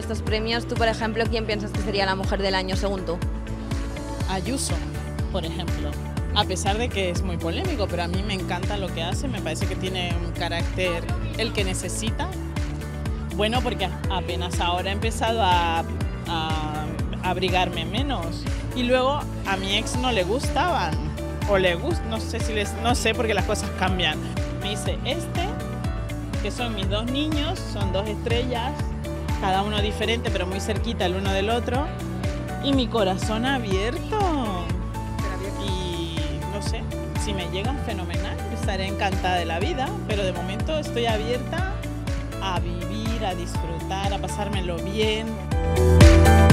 estos premios, tú, por ejemplo, ¿quién piensas que sería la mujer del año según tú? Ayuso, por ejemplo. A pesar de que es muy polémico, pero a mí me encanta lo que hace, me parece que tiene un carácter el que necesita. Bueno, porque apenas ahora he empezado a abrigarme menos. Y luego a mi ex no le gustaban, o le gusta, no sé porque las cosas cambian. Me dice, que son mis dos niños, son dos estrellas, cada uno diferente pero muy cerquita el uno del otro, y mi corazón abierto. Y no sé, si me llegan, fenomenal, estaré encantada de la vida, pero de momento estoy abierta a vivir, a disfrutar, a pasármelo bien.